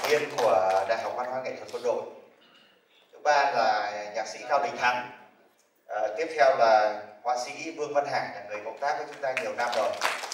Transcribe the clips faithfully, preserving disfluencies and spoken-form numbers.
viên của Đại học Văn hóa Nghệ thuật Quân đội. Thứ ba là nhạc sĩ Cao Đình Thắng. À, tiếp theo là họa sĩ Vương Văn Hải, là người cộng tác với chúng ta nhiều năm rồi.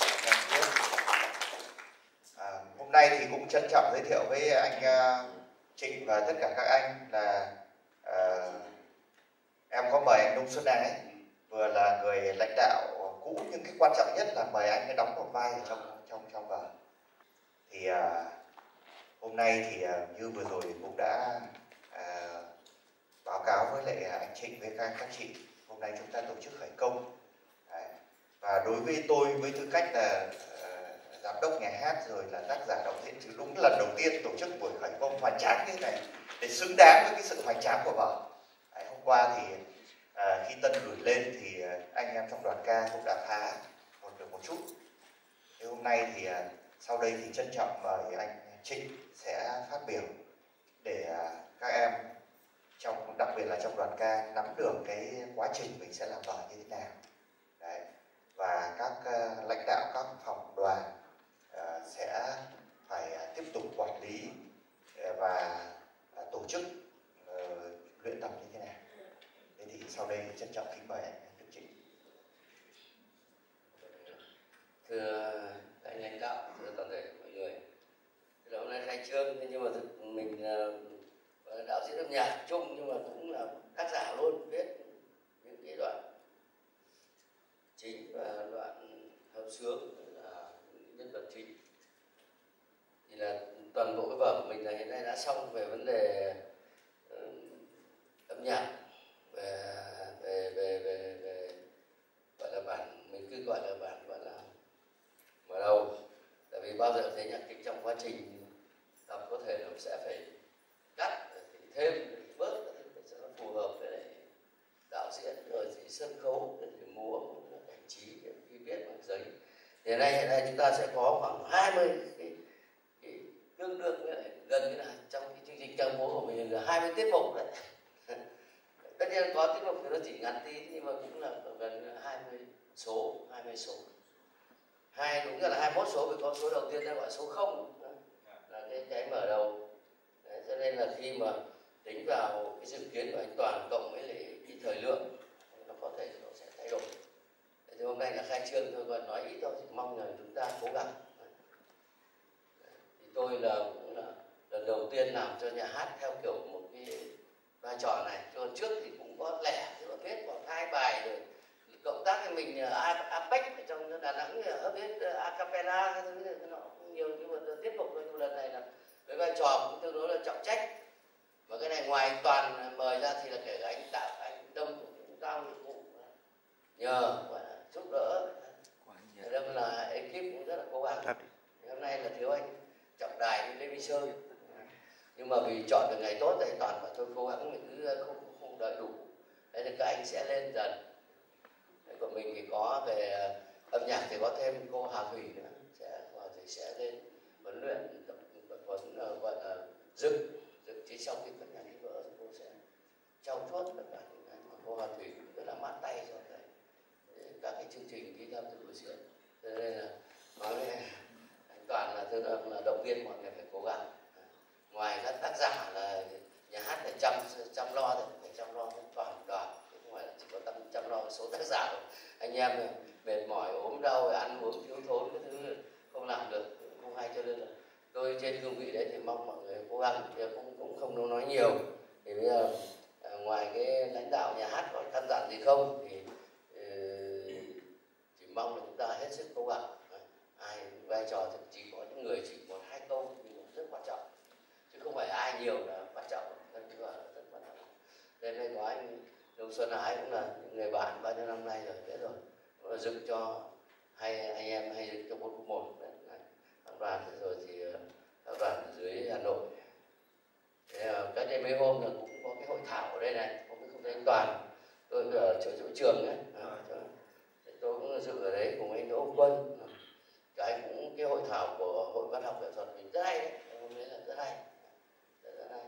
À, hôm nay thì cũng trân trọng giới thiệu với anh uh, Trịnh và tất cả các anh là uh, em có mời anh Nông Xuân Ái, vừa là người lãnh đạo cũ nhưng cái quan trọng nhất là mời anh ấy đóng một vai ở trong trong trong vở. Thì uh, hôm nay thì uh, như vừa rồi cũng đã uh, báo cáo với lại anh Trịnh với các các chị, hôm nay chúng ta tổ chức khởi công. Đấy. Và đối với tôi với tư cách là uh, giám đốc nhà hát rồi là tác giả đạo diễn, chứ đúng lần đầu tiên tổ chức buổi khởi công hoành tráng như thế này để xứng đáng với cái sự hoành tráng của vở. Đấy, hôm qua thì uh, khi Tân gửi lên thì uh, anh em trong đoàn ca cũng đã phá một được một chút. Thế hôm nay thì uh, sau đây thì trân trọng mời anh Trịnh sẽ phát biểu để uh, các em trong, đặc biệt là trong đoàn ca, nắm được cái quá trình mình sẽ làm vở như thế nào. Đấy. Và các uh, lãnh đạo các phòng đoàn uh, sẽ phải uh, tiếp tục quản lý uh, và uh, tổ chức uh, luyện tập như thế nào. Thế thì sau đây trân trọng kính mời anh Đức Trịnh. Thưa anh lãnh đạo, thưa toàn thể mọi người, thì hôm nay khai trương, nhưng mà thực mình uh, đạo diễn âm nhạc chung nhưng mà cũng là tác giả luôn, viết những cái đoạn chính và đoạn hợp xướng là nhân vật chính. Thì là toàn bộ cái vở của mình là hiện nay đã xong về vấn đề uh, âm nhạc, về về về về, về gọi là bản, mình cứ gọi là bản gọi là mở đầu. Tại vì bao giờ thấy nhạc kịch trong quá trình tập có thể là sẽ phải cắt thêm bớt để cho nó phù hợp với lại đạo diễn, rồi thì sân khấu, rồi thì múa, cảnh trí khi viết bằng giấy. Hiện nay hiện nay chúng ta sẽ có khoảng hai mươi cái, cái tương đương với lại gần như là trong cái chương trình ca múa của mình là hai mươi tiết mục đấy. Tất nhiên có tiết mục thì nó chỉ ngắn tí, nhưng mà cũng là gần hai mươi số, hai mươi số. Hai đúng là hai mươi mốt số, vì có số đầu tiên ta gọi số không là cái cái mở đầu. Đấy, cho nên là khi mà tính vào cái dự kiến của anh Toàn cộng với lại cái thời lượng nó có thể nó sẽ thay đổi. Thì hôm nay là khai trương thôi, còn nói ít thôi, thì mong là chúng ta cố gắng. Thì tôi là cũng là lần đầu tiên làm cho nhà hát theo kiểu một cái vai trò này. Còn trước thì cũng có lẻ, thì có viết khoảng hai bài rồi cộng tác với mình Apex ở trong Đà Nẵng, hấp viết acapella cái thứ nó nhiều, nhưng mà tiếp tục nhưng lần này là với vai trò cũng tương đối là trọng trách. Và cái này ngoài Toàn mời ra thì là kể cả anh Đạo, anh Đông cũng giao nhiệm vụ nhờ và giúp đỡ. Đây là ekip cũng rất là cố gắng. Hôm nay là thiếu anh Trọng Đài với Lê Minh Sơn, nhưng mà vì chọn được ngày tốt thì Toàn và tôi cố gắng mình cứ không không đợi đủ. Đấy là các anh sẽ lên dần. Đấy, của mình thì có về âm nhạc thì có thêm cô Hà Thủy nữa, sẽ thì sẽ lên huấn luyện tập huấn gọi là dựng dựng chỉ sau khi phần nhạc đi vỡ thì cô sẽ trau chuốt tất cả những cái mà cô Hà Thủy rất là mát tay rồi đấy, các cái chương trình đi tham dự buổi diễn. Cho nên là nói với anh Toàn là tôi là động viên mọi người phải cố gắng. Ngoài các tác giả là nhà hát phải chăm chăm lo thì phải chăm lo cho toàn đoàn, không phải là chỉ có chăm chăm lo số tác giả. Anh em mệt mỏi ốm đau ăn uống thiếu thốn cái thứ không làm được không hay, cho nên là tôi trên cương vị đấy thì mong mọi người cố gắng, cũng cũng không nói nhiều. Thì bây giờ ngoài cái lãnh đạo nhà hát có căn dặn gì không thì chỉ mong là chúng ta hết sức cố gắng. Ai vai trò thì chỉ có những người chỉ một hai câu nhưng mà rất quan trọng, chứ không phải ai nhiều là quan trọng, nên là rất quan trọng. Đây đây có anh Đông Xuân Ái cũng là những người bạn bao nhiêu năm nay rồi, thế rồi nó dựng cho hai anh em hay dựng cho bốn khu một các đoàn, rồi thì các đoàn ở dưới Hà Nội. Thế, cách đây mấy hôm là cũng có cái hội thảo ở đây này, có cái không thấy Toàn, tôi ở chỗ chỗ trường ấy, tôi cũng dự ở đấy cùng anh Đỗ Quân. Cái cũng cái hội thảo của Hội Văn học Nghệ thuật mình rất hay đấy, hôm nay là rất hay, rất, rất hay.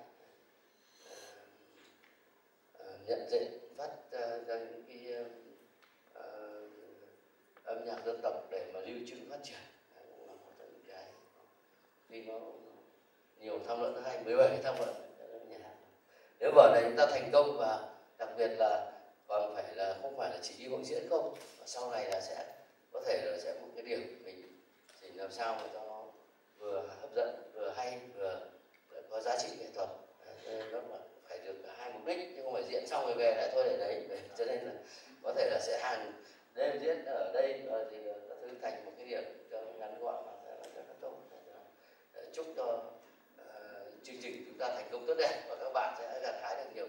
À, nhận diện phát uh, ra những cái uh, âm nhạc dân tộc để mà lưu trữ phát triển, cũng là một trong những cái vì nó nhiều tham luận hay, mười bảy tham luận nhà hát. Nếu vở này chúng ta thành công và đặc biệt là còn phải là không phải là chỉ đi hội diễn không, và sau này là sẽ có thể là sẽ một cái điểm mình chỉ làm sao mà cho nó vừa hấp dẫn, vừa hay, vừa có giá trị nghệ thuật. Nó phải được cả hai mục đích, chứ không phải diễn xong rồi về lại thôi để đấy. Cho nên là có thể là sẽ hàng đêm diễn ở đây thì các thứ thành một cái điểm cho ngắn gọn và rất là tốt. Chúc cho uh, chương trình chúng ta thành công tốt đẹp và các bạn sẽ gặt hái được nhiều